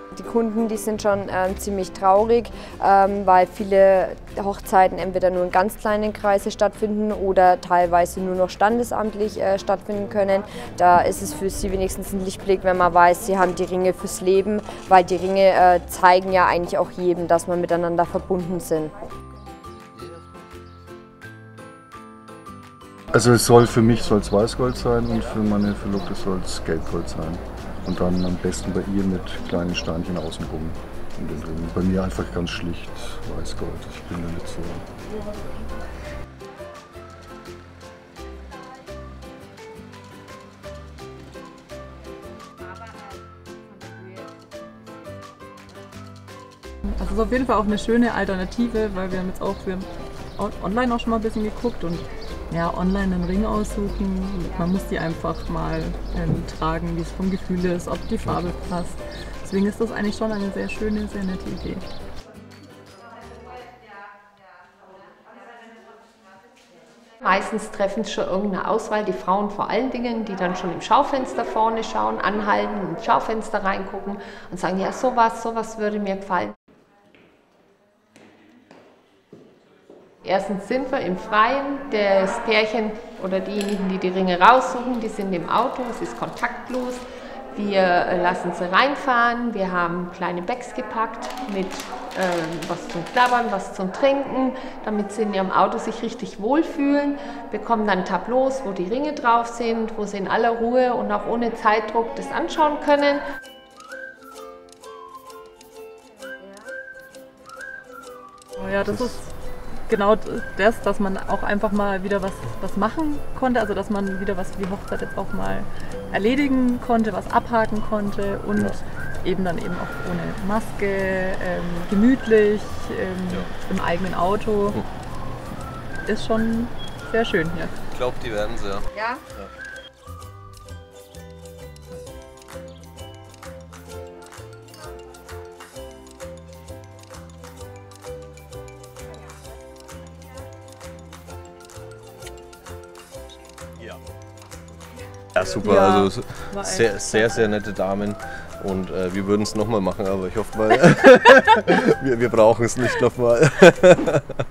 Die Kunden, die sind schon ziemlich traurig, weil viele Hochzeiten entweder nur in ganz kleinen Kreisen stattfinden oder teilweise nur noch standesamtlich stattfinden können. Da ist es für sie wenigstens ein Lichtblick, wenn man weiß, sie haben die Ringe fürs Leben, weil die Ringe zeigen ja eigentlich auch jedem, dass wir miteinander verbunden sind. Also für mich soll es Weißgold sein und für meine Verlobte soll es Gelbgold sein. Und dann am besten bei ihr mit kleinen Steinchen außenrum in den Ringen. Bei mir einfach ganz schlicht Weißgold. Ich bin da nicht so. Also es ist auf jeden Fall auch eine schöne Alternative, weil wir haben jetzt auch online auch schon mal ein bisschen geguckt und ja, online einen Ring aussuchen. Man muss die einfach mal tragen, wie es vom Gefühl ist, ob die Farbe passt. Deswegen ist das eigentlich schon eine sehr schöne, sehr nette Idee. Meistens treffen es schon irgendeine Auswahl, die Frauen vor allen Dingen, die dann schon im Schaufenster vorne schauen, anhalten, ins Schaufenster reingucken und sagen, ja sowas würde mir gefallen. Erstens sind wir im Freien, das Pärchen oder diejenigen, die die Ringe raussuchen, die sind im Auto, es ist kontaktlos. Wir lassen sie reinfahren, wir haben kleine Bags gepackt mit was zum Knabbern, was zum Trinken, damit sie in ihrem Auto sich richtig wohlfühlen, bekommen dann Tableaus, wo die Ringe drauf sind, wo sie in aller Ruhe und auch ohne Zeitdruck das anschauen können. Ja, das ist genau das, dass man auch einfach mal wieder was machen konnte, also dass man wieder was für die Hochzeit jetzt auch mal erledigen konnte, was abhaken konnte und eben dann eben auch ohne Maske, gemütlich, im eigenen Auto. Ist schon sehr schön hier. Ich glaube, die werden sie, ja. Ja? Ja, super, Ja, also sehr nette Damen und wir würden es nochmal machen, aber ich hoffe mal, wir brauchen es nicht nochmal.